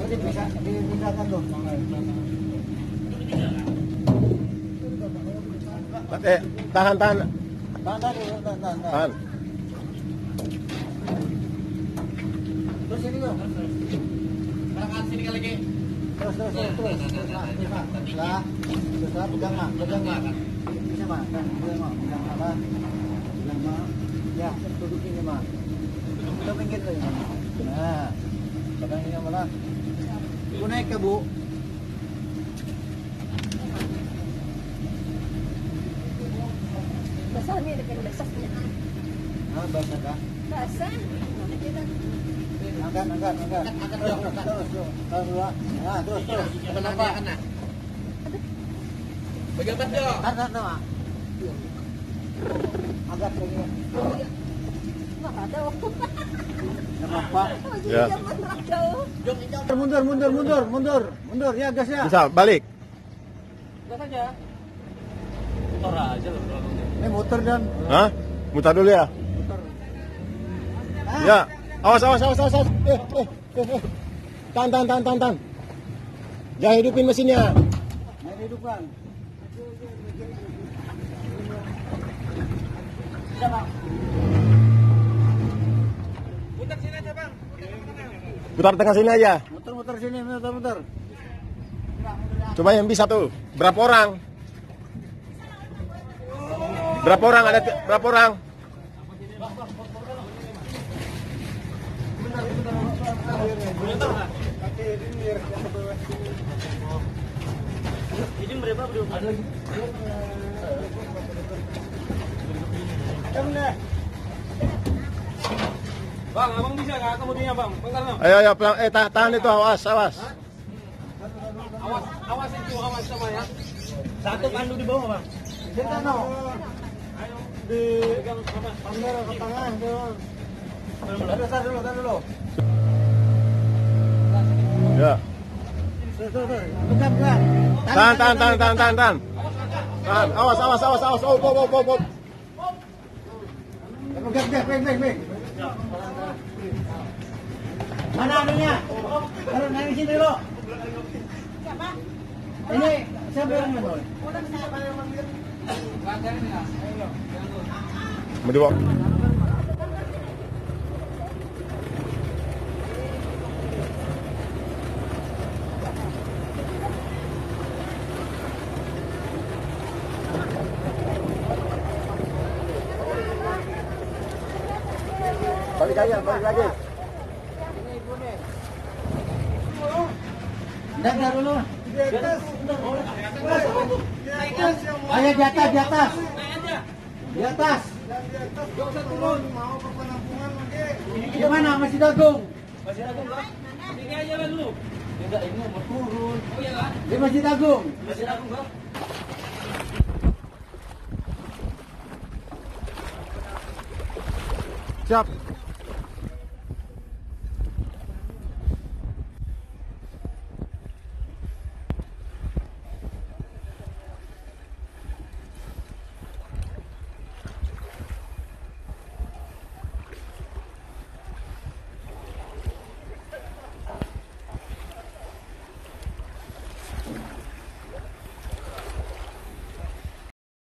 bisa dipindahkan tuh. Tahan. Tahan. Terus ini loh. Belakang sini kali lagi. Terus. Lah, pegang mak. Bisa mak, pegang mak. Ya, duduk ini mak. Kita pinggir lagi. Nah, pegang ini malah. Ibu naik ke Bu. Basah nih dengan basahnya. Basah kah? Basah. Angkat. Terus. Nah, terus. Kenapa? Bagian tas dong. Tahan, Mak. Angkat lagi. Nggak ada. Enggak apa-apa. Ya. Mundur ya gasnya. Bisa balik. Gas aja. Motor aja loh. Ini muter dan Hah? Mutar dulu ya. muter. Ya. Awas. Tahan. Jangan hidupin mesinnya. Nah, hidupkan. Bisa, Bang. Putar sini aja, Bang. Putar tengah sini aja. Muter sini, muter. Coba yang bisa tuh. Berapa orang? Ada berapa orang? Izin berapa, Bro? Ada lagi. Bang, abang bisa nggak kemudiannya, Bang? Bentar, Bang. Ayo pelan. Tahan itu, awas. Awas itu, awas sama ya. Satu pandu di bawah, Bang. Kita no. Ayo. Di Pegang apa? pamer ke tengah tuh. Tar dulu. Ya. Tuh. Pegang. Tahan. Awas. Oh. Pegang. Mana anunya? Taruh naik sini dulu. Siapa? Ini siapa yang ngambil? Mau dibawa. Balik lagi. Dah dulu. Ayo di atas. Di atas. Gak usah turun. Mau ke penampungan lagi. Gimana masih dagung? Masih ada, Bang? Ini aja lah dulu. Enggak, ini mau turun. Oh iya kan? Dia masih dagung. Masih ada, Bang. Siap.